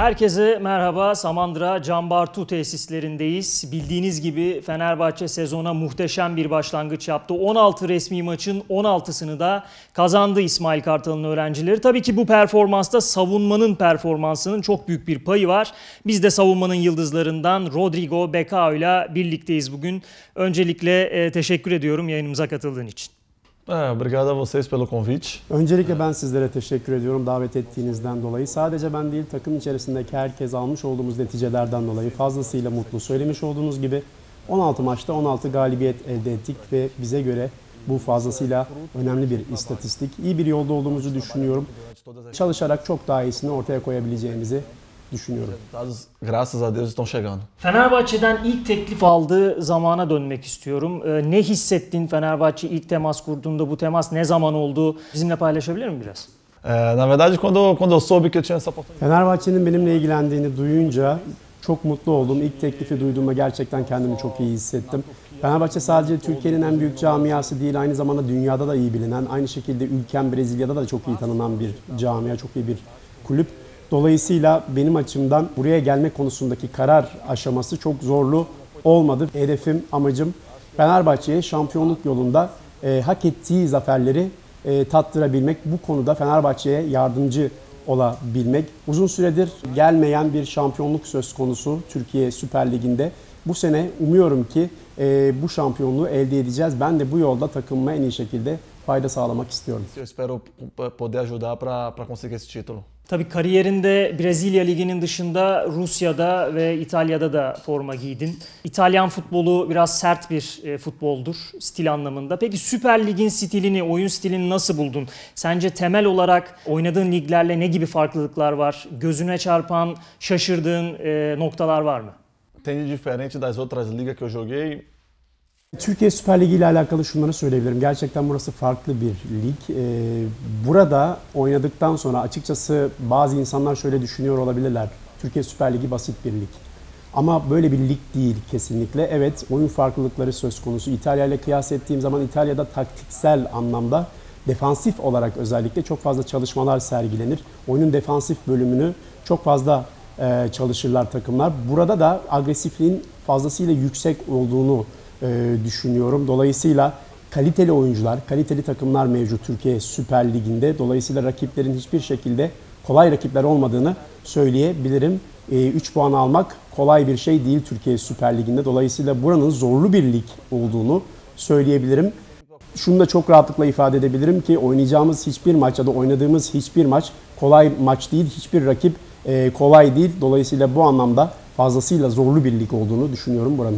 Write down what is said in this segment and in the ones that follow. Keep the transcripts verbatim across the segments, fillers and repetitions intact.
Herkese merhaba. Samandıra Can Bartu tesislerindeyiz. Bildiğiniz gibi Fenerbahçe sezona muhteşem bir başlangıç yaptı. on altı resmi maçın on altısını da kazandı İsmail Kartal'ın öğrencileri. Tabii ki bu performansta savunmanın performansının çok büyük bir payı var. Biz de savunmanın yıldızlarından Rodrigo Becao ile birlikteyiz bugün. Öncelikle e, teşekkür ediyorum yayınımıza katıldığın için. Obrigado a vocês pelo convite. Öncelikle ben sizlere teşekkür ediyorum davet ettiğinizden dolayı. Sadece ben değil, takım içerisindeki herkes almış olduğumuz neticelerden dolayı fazlasıyla mutlu. Söylemiş olduğunuz gibi on altı maçta on altı galibiyet elde ettik ve bize göre bu fazlasıyla önemli bir istatistik. İyi bir yolda olduğumuzu düşünüyorum. Çalışarak çok daha iyisini ortaya koyabileceğimizi düşünüyorum. Graças a Deus estão chegando. Fenerbahçe'den ilk teklif aldığı zamana dönmek istiyorum. Ee, ne hissettin Fenerbahçe ilk temas kurduğunda? Bu temas ne zaman oldu? Bizimle paylaşabilir misin biraz? É, na verdade, quando, quando eu soube que eu tinha essa oportunidade. Fenerbahçe'nin benimle ilgilendiğini duyunca çok mutlu oldum. İlk teklifi duyduğumda gerçekten kendimi çok iyi hissettim. Fenerbahçe sadece Türkiye'nin en büyük camiası değil, aynı zamanda dünyada da iyi bilinen, aynı şekilde ülkem Brezilya'da da çok iyi tanınan bir camia, çok iyi bir kulüp. Dolayısıyla benim açımdan buraya gelme konusundaki karar aşaması çok zorlu olmadı. Hedefim, amacım Fenerbahçe'ye şampiyonluk yolunda e, hak ettiği zaferleri e, tattırabilmek. Bu konuda Fenerbahçe'ye yardımcı olabilmek. Uzun süredir gelmeyen bir şampiyonluk söz konusu Türkiye Süper Ligi'nde. Bu sene umuyorum ki e, bu şampiyonluğu elde edeceğiz. Ben de bu yolda takımıma en iyi şekilde fayda sağlamak istiyorum. Eu espero poder ajudar para para conseguir esse título. Tabii kariyerinde Brezilya Ligi'nin dışında Rusya'da ve İtalya'da da forma giydin. İtalyan futbolu biraz sert bir e, futboldur stil anlamında. Peki Süper Lig'in stilini, oyun stilini nasıl buldun? Sence temel olarak oynadığın liglerle ne gibi farklılıklar var? Gözüne çarpan, şaşırdığın e, noktalar var mı? Tem de diferente das outras ligas que eu joguei. Türkiye Süper Ligi ile alakalı şunları söyleyebilirim. Gerçekten burası farklı bir lig. Ee, burada oynadıktan sonra açıkçası bazı insanlar şöyle düşünüyor olabilirler. Türkiye Süper Ligi basit bir lig. Ama böyle bir lig değil kesinlikle. Evet, oyun farklılıkları söz konusu. İtalya ile kıyas ettiğim zaman İtalya'da taktiksel anlamda defansif olarak özellikle çok fazla çalışmalar sergilenir. Oyunun defansif bölümünü çok fazla e, çalışırlar takımlar. Burada da agresifliğin fazlasıyla yüksek olduğunu e, düşünüyorum. Dolayısıyla kaliteli oyuncular, kaliteli takımlar mevcut Türkiye Süper Ligi'nde. Dolayısıyla rakiplerin hiçbir şekilde kolay rakipler olmadığını söyleyebilirim. üç puan almak kolay bir şey değil Türkiye Süper Ligi'nde. Dolayısıyla buranın zorlu bir lig olduğunu söyleyebilirim. Şunu da çok rahatlıkla ifade edebilirim ki oynayacağımız hiçbir maç ya da oynadığımız hiçbir maç kolay maç değil. Hiçbir rakip e, kolay değil. Dolayısıyla bu anlamda fazlasıyla zorlu bir lig olduğunu düşünüyorum buranın.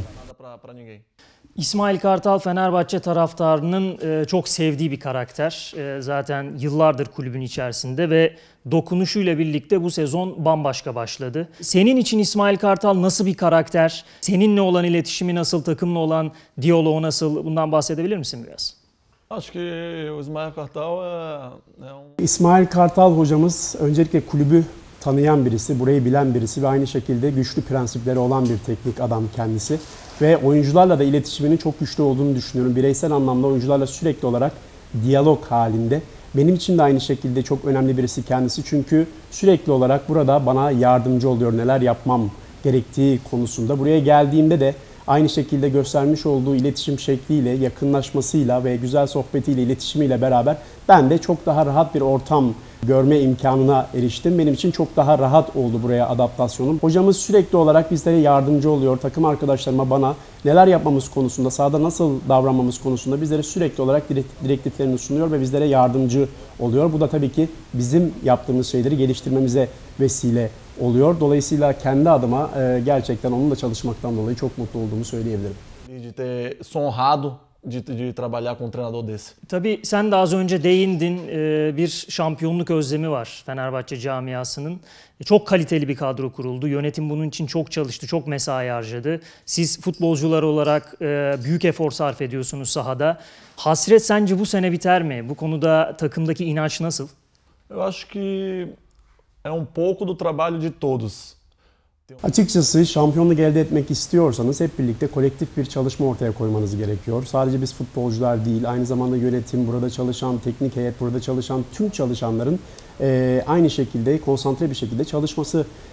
İsmail Kartal Fenerbahçe taraftarının çok sevdiği bir karakter. Zaten yıllardır kulübün içerisinde ve dokunuşuyla birlikte bu sezon bambaşka başladı. Senin için İsmail Kartal nasıl bir karakter? Seninle olan iletişimi nasıl, takımla olan diyaloğu nasıl? Bundan bahsedebilir misin biraz? Acho que o İsmail Kartal é um... İsmail Kartal hocamız öncelikle kulübü tanıyan birisi, burayı bilen birisi ve aynı şekilde güçlü prensipleri olan bir teknik adam kendisi. Ve oyuncularla da iletişiminin çok güçlü olduğunu düşünüyorum. Bireysel anlamda oyuncularla sürekli olarak diyalog halinde. Benim için de aynı şekilde çok önemli birisi kendisi. Çünkü sürekli olarak burada bana yardımcı oluyor neler yapmam gerektiği konusunda. Buraya geldiğimde de aynı şekilde göstermiş olduğu iletişim şekliyle, yakınlaşmasıyla ve güzel sohbetiyle, iletişimiyle beraber ben de çok daha rahat bir ortam görme imkanına eriştim. Benim için çok daha rahat oldu buraya adaptasyonum. Hocamız sürekli olarak bizlere yardımcı oluyor. Takım arkadaşlarıma, bana neler yapmamız konusunda, sahada nasıl davranmamız konusunda bizlere sürekli olarak direktiflerini sunuyor ve bizlere yardımcı oluyor. Bu da tabii ki bizim yaptığımız şeyleri geliştirmemize vesile oluyor. Dolayısıyla kendi adıma gerçekten onunla çalışmaktan dolayı çok mutlu olduğumu söyleyebilirim. De ter sou honrado de, de trabalhar com um treinador desse. Tabii sen de az önce değindin, bir şampiyonluk özlemi var Fenerbahçe camiasının. Çok kaliteli bir kadro kuruldu. Yönetim bunun için çok çalıştı, çok mesai harcadı. Siz futbolcular olarak büyük efor sarf ediyorsunuz sahada. Hasret sence bu sene biter mi? Bu konuda takımdaki inanç nasıl? Eu acho que é um pouco do trabalho de todos. Açıkçası şampiyonluk elde etmek istiyorsanız hep birlikte kolektif bir çalışma ortaya koymanız gerekiyor. Sadece biz futbolcular değil, aynı zamanda yönetim, burada çalışan, teknik heyet, burada çalışan tüm çalışanların e, aynı şekilde konsantre bir şekilde çalışması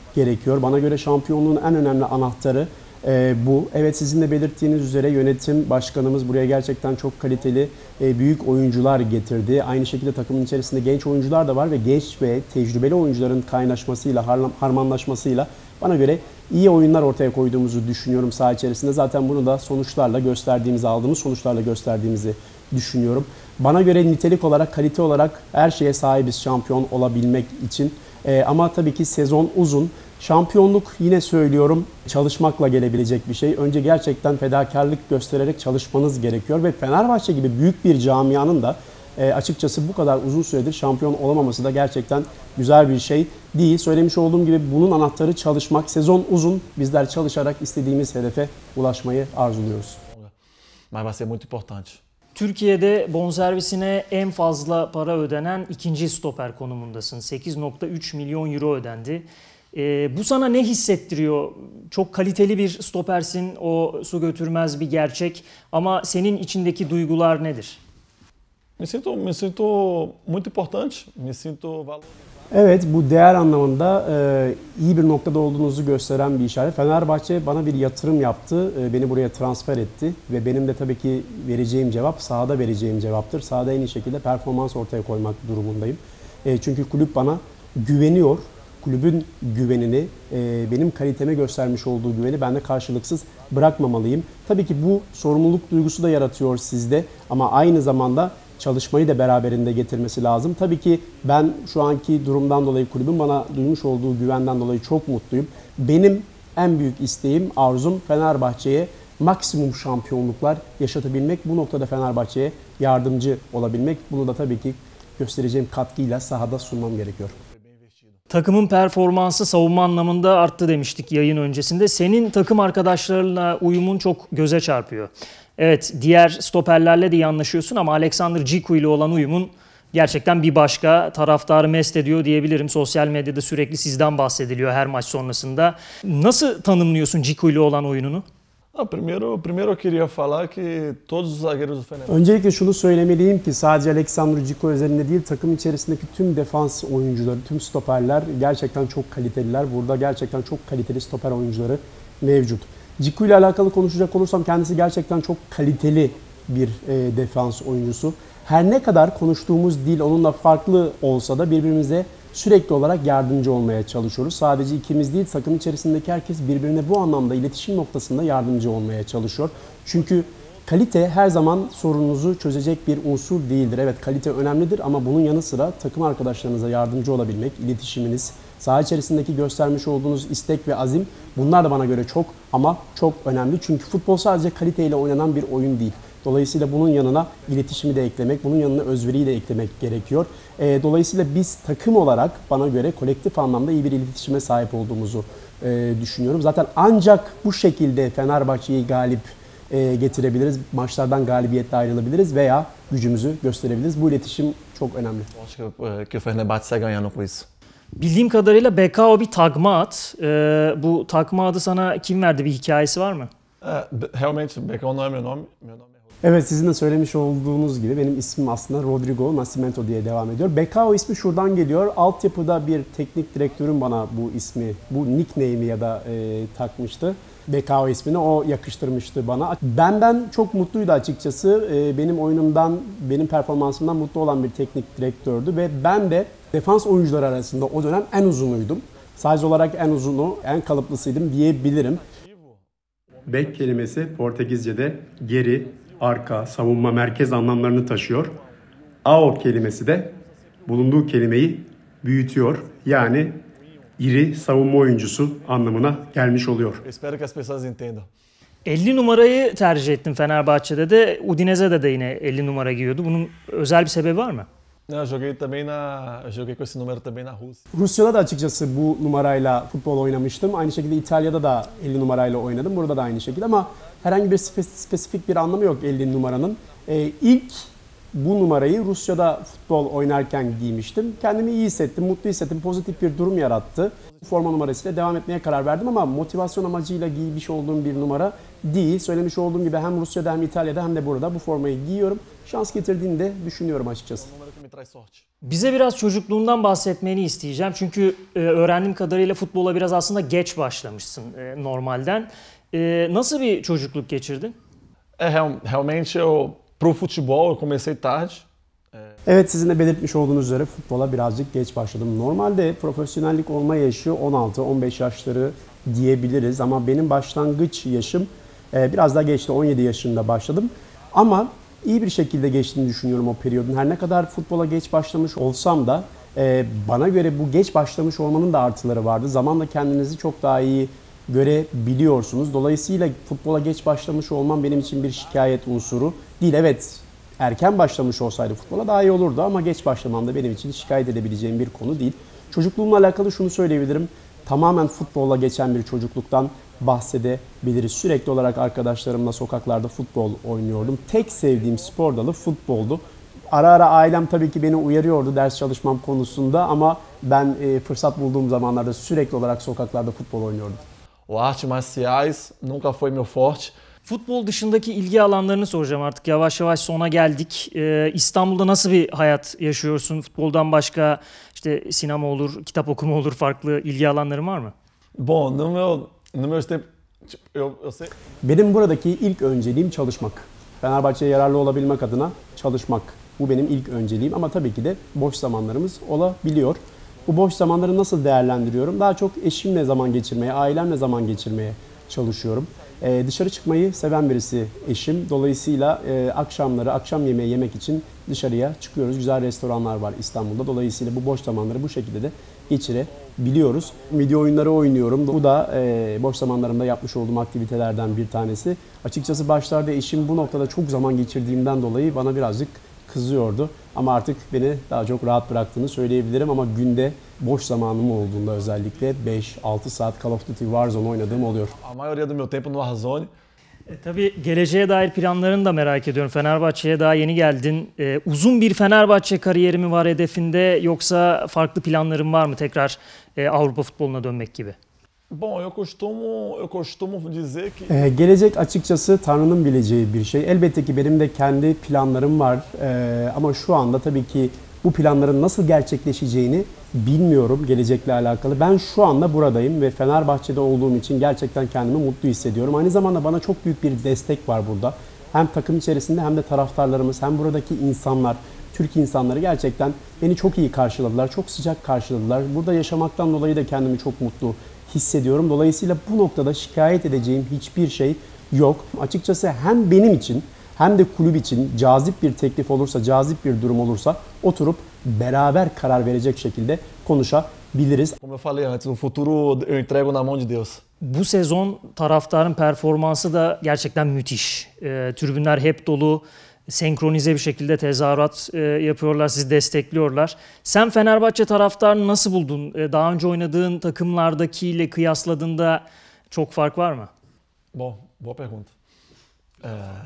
gerekiyor. Bana göre şampiyonluğun en önemli anahtarı e, bu. Evet, sizin de belirttiğiniz üzere yönetim başkanımız buraya gerçekten çok kaliteli e, büyük oyuncular getirdi. Aynı şekilde takımın içerisinde genç oyuncular da var ve genç ve tecrübeli oyuncuların kaynaşmasıyla, harmanlaşmasıyla bana göre iyi oyunlar ortaya koyduğumuzu düşünüyorum saha içerisinde. Zaten bunu da sonuçlarla gösterdiğimizi, aldığımız sonuçlarla gösterdiğimizi düşünüyorum. Bana göre nitelik olarak, kalite olarak her şeye sahibiz şampiyon olabilmek için. Ee, ama tabii ki sezon uzun. Şampiyonluk, yine söylüyorum, çalışmakla gelebilecek bir şey. Önce gerçekten fedakarlık göstererek çalışmanız gerekiyor ve Fenerbahçe gibi büyük bir camianın da e, açıkçası bu kadar uzun süredir şampiyon olamaması da gerçekten güzel bir şey değil. Söylemiş olduğum gibi bunun anahtarı çalışmak. Sezon uzun. Bizler çalışarak istediğimiz hedefe ulaşmayı arzuluyoruz. Mas vai ser muito importante. Türkiye'de bonservisine en fazla para ödenen ikinci stoper konumundasın. sekiz nokta üç milyon euro ödendi. Ee, bu sana ne hissettiriyor? Çok kaliteli bir stopersin, o su götürmez bir gerçek. Ama senin içindeki duygular nedir? Me sinto, me sinto muito importante. Me sinto valor. Evet, bu değer anlamında e, iyi bir noktada olduğunuzu gösteren bir işaret. Fenerbahçe bana bir yatırım yaptı, e, beni buraya transfer etti ve benim de tabii ki vereceğim cevap sahada vereceğim cevaptır. Sahada en iyi şekilde performans ortaya koymak durumundayım. E, çünkü kulüp bana güveniyor. Kulübün güvenini, e, benim kaliteme göstermiş olduğu güveni ben de karşılıksız bırakmamalıyım. Tabii ki bu sorumluluk duygusu da yaratıyor sizde ama aynı zamanda çalışmayı da beraberinde getirmesi lazım. Tabii ki ben şu anki durumdan dolayı, kulübün bana duymuş olduğu güvenden dolayı çok mutluyum. Benim en büyük isteğim, arzum Fenerbahçe'ye maksimum şampiyonluklar yaşatabilmek. Bu noktada Fenerbahçe'ye yardımcı olabilmek. Bunu da tabii ki göstereceğim katkıyla sahada sunmam gerekiyor. Takımın performansı savunma anlamında arttı demiştik yayın öncesinde. Senin takım arkadaşlarıyla uyumun çok göze çarpıyor. Evet, diğer stoperlerle de iyi anlaşıyorsun ama Alexander Ciku ile olan uyumun gerçekten bir başka. Taraftarı mest ediyor diyebilirim. Sosyal medyada sürekli sizden bahsediliyor her maç sonrasında. Nasıl tanımlıyorsun Ciku ile olan oyununu? Ah, primeiro, primeiro eu queria falar que todos os zagueiros do Fenerbahçe. Öncelikle şunu söylemeliyim ki sadece Alexander Ciku özelinde değil, takım içerisindeki tüm defans oyuncuları, tüm stoperler gerçekten çok kaliteliler. Burada gerçekten çok kaliteli stoper oyuncuları mevcut. Ciku ile alakalı konuşacak olursam kendisi gerçekten çok kaliteli bir e, defans oyuncusu. Her ne kadar konuştuğumuz dil onunla farklı olsa da birbirimize sürekli olarak yardımcı olmaya çalışıyoruz. Sadece ikimiz değil, takım içerisindeki herkes birbirine bu anlamda iletişim noktasında yardımcı olmaya çalışıyor. Çünkü kalite her zaman sorununuzu çözecek bir unsur değildir. Evet, kalite önemlidir ama bunun yanı sıra takım arkadaşlarınıza yardımcı olabilmek, iletişiminiz, saha içerisindeki göstermiş olduğunuz istek ve azim, bunlar da bana göre çok ama çok önemli. Çünkü futbol sadece kaliteyle oynanan bir oyun değil. Dolayısıyla bunun yanına iletişimi de eklemek, bunun yanına özveriyi de eklemek gerekiyor. E, dolayısıyla biz takım olarak bana göre kolektif anlamda iyi bir iletişime sahip olduğumuzu e, düşünüyorum. Zaten ancak bu şekilde Fenerbahçe'yi galip e, getirebiliriz, maçlardan galibiyetle ayrılabiliriz veya gücümüzü gösterebiliriz. Bu iletişim çok önemli. Acho que, que o Fenerbahçe sai ganhando com isso. Bildiğim kadarıyla Bekao bir takma at. Ee, bu takma adı sana kim verdi? Bir hikayesi var mı? É, realmente, Becão não é meu nome. Meu nome é Evet, sizin de söylemiş olduğunuz gibi benim ismim aslında Rodrigo Nascimento diye devam ediyor. Bekao ismi şuradan geliyor. Altyapıda bir teknik direktörüm bana bu ismi, bu nickname'i ya da e, takmıştı. Bekao ismini o yakıştırmıştı bana. Benden çok mutluydu açıkçası. E, benim oyunumdan, benim performansımdan mutlu olan bir teknik direktördü ve ben de defans oyuncuları arasında o dönem en uzunuydum. Size olarak en uzunu, en kalıplısıydım diyebilirim. Bek kelimesi Portekizce'de geri, arka, savunma, merkez anlamlarını taşıyor. Ao kelimesi de bulunduğu kelimeyi büyütüyor. Yani iri savunma oyuncusu anlamına gelmiş oluyor. Espero que as pessoas entendam. elli numarayı tercih ettin Fenerbahçe'de de. Udinese'de de yine elli numara giyiyordu. Bunun özel bir sebebi var mı? Eu joguei também na, eu joguei com esse número também na Rússia. Rusya'da da açıkçası bu numarayla futbol oynamıştım. Aynı şekilde İtalya'da da elli numarayla oynadım. Burada da aynı şekilde ama herhangi bir spesifik bir anlamı yok elli numaranın. Ee, ilk bu numarayı Rusya'da futbol oynarken giymiştim. Kendimi iyi hissettim, mutlu hissettim, pozitif bir durum yarattı. Bu forma numarasıyla devam etmeye karar verdim ama motivasyon amacıyla giymiş olduğum bir numara değil. Söylemiş olduğum gibi hem Rusya'da hem İtalya'da hem de burada bu formayı giyiyorum. Şans getirdiğini de düşünüyorum açıkçası. Bize biraz çocukluğundan bahsetmeni isteyeceğim. Çünkü e, öğrendiğim kadarıyla futbola biraz aslında geç başlamışsın e, normalden. E, nasıl bir çocukluk geçirdin? É, real- realmente eu, pro futebol eu comecei tarde. Evet, sizin de belirtmiş olduğunuz üzere futbola birazcık geç başladım. Normalde profesyonellik olma yaşı on altı on beş yaşları diyebiliriz ama benim başlangıç yaşım e, biraz daha geçti. on yedi yaşında başladım. Ama iyi bir şekilde geçtiğini düşünüyorum o periyodun. Her ne kadar futbola geç başlamış olsam da e, bana göre bu geç başlamış olmanın da artıları vardı. Zamanla kendinizi çok daha iyi görebiliyorsunuz. Dolayısıyla futbola geç başlamış olmam benim için bir şikayet unsuru değil. Evet, erken başlamış olsaydı futbola daha iyi olurdu ama geç başlamam da benim için şikayet edebileceğim bir konu değil. Çocukluğumla alakalı şunu söyleyebilirim. Tamamen futbolla geçen bir çocukluktan bahsedebiliriz. Sürekli olarak arkadaşlarımla sokaklarda futbol oynuyordum. Tek sevdiğim spor dalı futboldu. Ara ara ailem tabii ki beni uyarıyordu ders çalışmam konusunda ama ben e, fırsat bulduğum zamanlarda sürekli olarak sokaklarda futbol oynuyordum. O artes marciais nunca foi meu forte. Futbol dışındaki ilgi alanlarını soracağım artık. Yavaş yavaş sona geldik. Ee, İstanbul'da nasıl bir hayat yaşıyorsun? Futboldan başka işte sinema olur, kitap okuma olur, farklı ilgi alanların var mı? Bom, no meu, no meus tempos, tipo, eu, eu sei, Benim buradaki ilk önceliğim çalışmak. Fenerbahçe'ye yararlı olabilmek adına çalışmak. Bu benim ilk önceliğim ama tabii ki de boş zamanlarımız olabiliyor. Bu boş zamanları nasıl değerlendiriyorum? Daha çok eşimle zaman geçirmeye, ailemle zaman geçirmeye çalışıyorum. Ee, dışarı çıkmayı seven birisi eşim. Dolayısıyla e, akşamları, akşam yemeği yemek için dışarıya çıkıyoruz. Güzel restoranlar var İstanbul'da. Dolayısıyla bu boş zamanları bu şekilde de geçirebiliyoruz. Video oyunları oynuyorum. Bu da e, boş zamanlarımda yapmış olduğum aktivitelerden bir tanesi. Açıkçası başlarda eşim bu noktada çok zaman geçirdiğimden dolayı bana birazcık kızıyordu. Ama artık beni daha çok rahat bıraktığını söyleyebilirim ama günde boş zamanım olduğunda özellikle beş altı saat Call of Duty Warzone oynadığım oluyor. a maioria do meu tempo no Warzone. E, tabii geleceğe dair planlarını da merak ediyorum. Fenerbahçe'ye daha yeni geldin. E, uzun bir Fenerbahçe kariyeri mi var hedefinde yoksa farklı planların var mı tekrar e, Avrupa futboluna dönmek gibi? Bom, eu costumo, eu costumo dizer ki Ee, gelecek açıkçası Tanrı'nın bileceği bir şey. Elbette ki benim de kendi planlarım var Ee, ama şu anda tabii ki bu planların nasıl gerçekleşeceğini bilmiyorum gelecekle alakalı. Ben şu anda buradayım ve Fenerbahçe'de olduğum için gerçekten kendimi mutlu hissediyorum. Aynı zamanda bana çok büyük bir destek var burada. Hem takım içerisinde hem de taraftarlarımız hem buradaki insanlar, Türk insanları gerçekten beni çok iyi karşıladılar, çok sıcak karşıladılar. Burada yaşamaktan dolayı da kendimi çok mutlu hissediyorum. Dolayısıyla bu noktada şikayet edeceğim hiçbir şey yok. Açıkçası hem benim için hem de kulüp için cazip bir teklif olursa, cazip bir durum olursa oturup beraber karar verecek şekilde konuşabiliriz. como eu falei antes, o futuro eu entrego na mão de Deus. Bu sezon taraftarın performansı da gerçekten müthiş. E, tribünler hep dolu, senkronize bir şekilde tezahürat e, yapıyorlar, sizi destekliyorlar. Sen Fenerbahçe taraftarını nasıl buldun? E, daha önce oynadığın takımlardakiyle kıyasladığında çok fark var mı? Bom, boa pergunta. É,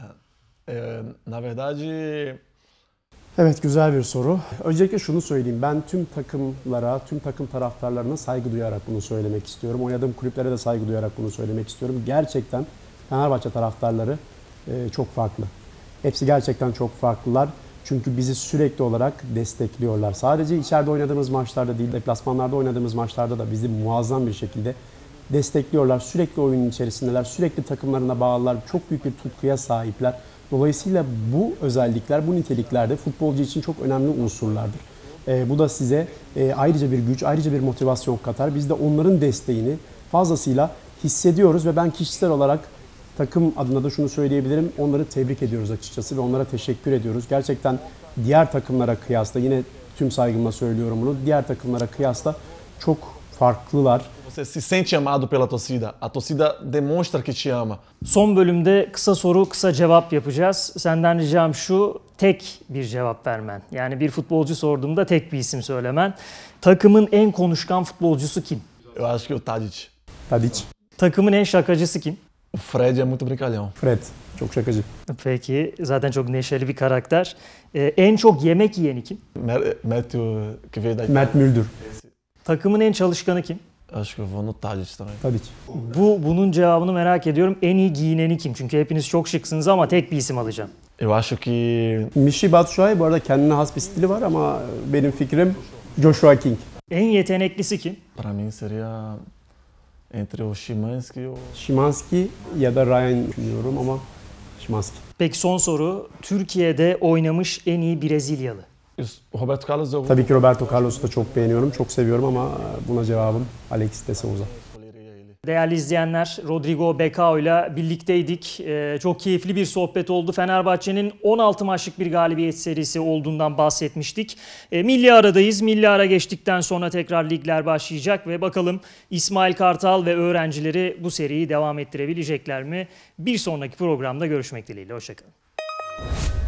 é, na verdade, Evet, güzel bir soru. Öncelikle şunu söyleyeyim. Ben tüm takımlara, tüm takım taraftarlarına saygı duyarak bunu söylemek istiyorum. Oynadığım kulüplere de saygı duyarak bunu söylemek istiyorum. Gerçekten Fenerbahçe taraftarları e, çok farklı. Hepsi gerçekten çok farklılar. Çünkü bizi sürekli olarak destekliyorlar. Sadece içeride oynadığımız maçlarda değil, deplasmanlarda oynadığımız maçlarda da bizi muazzam bir şekilde destekliyorlar. Sürekli oyunun içerisindeler, sürekli takımlarına bağlılar, çok büyük bir tutkuya sahipler. Dolayısıyla bu özellikler, bu nitelikler de futbolcu için çok önemli unsurlardır. E, bu da size e, ayrıca bir güç, ayrıca bir motivasyon katar. Biz de onların desteğini fazlasıyla hissediyoruz ve ben kişisel olarak takım adına da şunu söyleyebilirim. Onları tebrik ediyoruz açıkçası ve onlara teşekkür ediyoruz. Gerçekten diğer takımlara kıyasla, yine tüm saygımla söylüyorum bunu, diğer takımlara kıyasla çok farklılar. você se sente amado pela torcida. A torcida demonstra que te ama. Son bölümde kısa soru, kısa cevap yapacağız. Senden ricam şu, tek bir cevap vermen. Yani bir futbolcu sorduğumda tek bir isim söylemen. Takımın en konuşkan futbolcusu kim? Eu acho que o Tadic. Tadic. Takımın en şakacısı kim? O Fred é muito brincalhão. Fred. Çok şakacı. Peki, zaten çok neşeli bir karakter. Ee, en çok yemek yiyeni kim? Mer- Matthew, que veio da Itália. Mert Müldür. Takımın en çalışkanı kim? Acho que eu vou no Tadic também. Tadic. Bu bunun cevabını merak ediyorum. En iyi giyineni kim? Çünkü hepiniz çok şıksınız ama tek bir isim alacağım. Eu acho que Michy Batshuayi bu arada kendine has bir stili var ama benim fikrim Joshua King. En yeteneklisi kim? para mim seria entre o Szymański e o... Szymański ya da Ryan düşünüyorum ama Szymański. Peki son soru. Türkiye'de oynamış en iyi Brezilyalı. o Roberto Carlos eu Tabii ki Roberto Carlos'u da çok beğeniyorum, çok seviyorum ama buna cevabım Alexis de Souza. escolheria ele. Değerli izleyenler, Rodrigo Becao ile birlikteydik. Ee, çok keyifli bir sohbet oldu. Fenerbahçe'nin on altı maçlık bir galibiyet serisi olduğundan bahsetmiştik. Ee, milli aradayız. Milli ara geçtikten sonra tekrar ligler başlayacak ve bakalım İsmail Kartal ve öğrencileri bu seriyi devam ettirebilecekler mi? Bir sonraki programda görüşmek dileğiyle. Hoşçakalın.